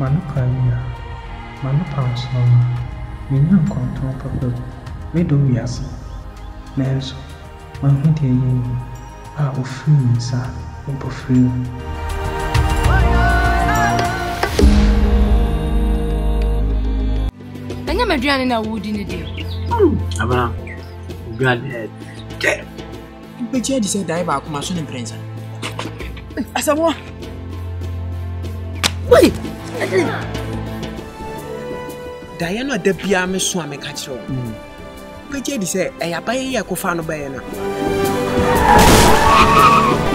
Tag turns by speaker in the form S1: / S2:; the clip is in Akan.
S1: Manupaya, Manupasoma, Minan Quantum Papa, Medovias, Nelson, Mahudi, free, sir, free.
S2: I'm drowning in a wood in a day.
S3: Abraham, Godhead.
S4: But you said I back my son and prince. As a war. Wait, Diana de Piame Swami Catcho. But you said, I buy a cofano bayana.